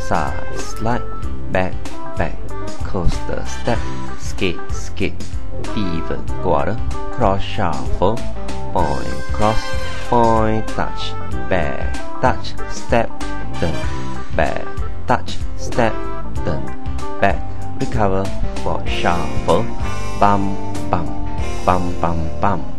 side, slide, back, back, coaster, step, skate, skate, even quarter, cross shuffle, point, cross, point, touch, back, touch, step, turn, back, touch, step, turn, back, recover for shuffle, bum, bum, bum, bum, bum.